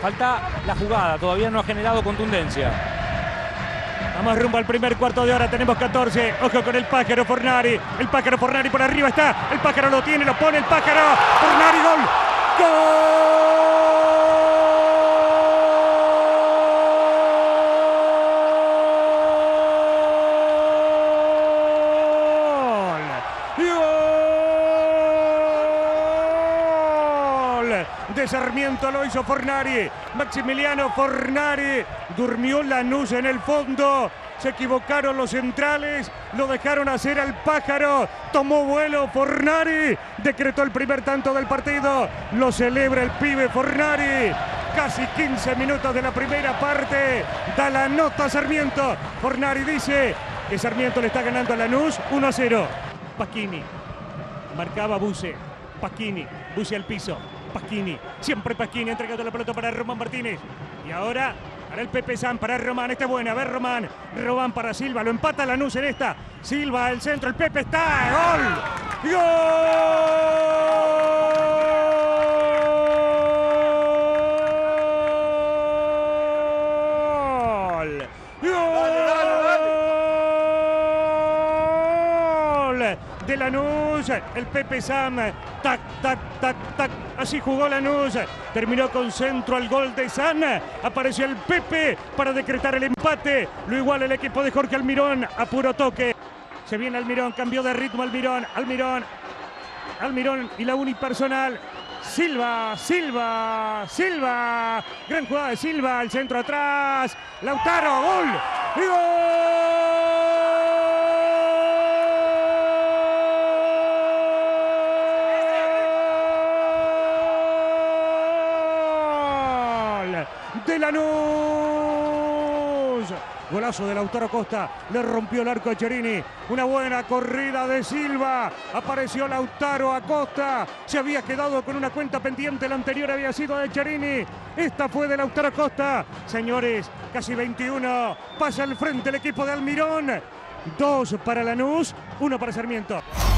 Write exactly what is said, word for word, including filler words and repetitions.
Falta la jugada, todavía no ha generado contundencia. Vamos rumbo al primer cuarto de hora, tenemos catorce. Ojo con el pájaro Fornari. El pájaro Fornari por arriba está. El pájaro lo tiene, lo pone el pájaro. Fornari, gol. ¡Gol! ¡Gol! De Sarmiento lo hizo Fornari. Maximiliano Fornari. Durmió Lanús en el fondo. Se equivocaron los centrales. Lo dejaron hacer al pájaro. Tomó vuelo Fornari. Decretó el primer tanto del partido. Lo celebra el pibe Fornari. Casi quince minutos de la primera parte. Da la nota Sarmiento. Fornari dice que Sarmiento le está ganando a Lanús uno a cero. Pasquini. Marcaba Buse. Pasquini. Buse al piso. Pasquini, siempre Pasquini entregando la pelota para Román Martínez. Y ahora para el Pepe San, para Román, esta es buena, a ver Román. Román para Silva, lo empata Lanús en esta. Silva, el centro, el Pepe está, gol. ¡Gol! ¡Gol! De Lanús, el Pepe Sam, tac, tac, tac, tac, así jugó Lanús, terminó con centro al gol de San, apareció el Pepe para decretar el empate, lo iguala el equipo de Jorge Almirón a puro toque, se viene Almirón, cambió de ritmo Almirón, Almirón, Almirón y la unipersonal, Silva, Silva, Silva, gran jugada de Silva, el centro atrás, Lautaro, gol, y gol. De Lanús, golazo de Lautaro Costa, le rompió el arco a Cherini, una buena corrida de Silva, apareció Lautaro Acosta, se había quedado con una cuenta pendiente, la anterior había sido de Cherini, esta fue de Lautaro Costa, señores, casi veintiuno, pasa al frente el equipo de Almirón, dos para Lanús, uno para Sarmiento.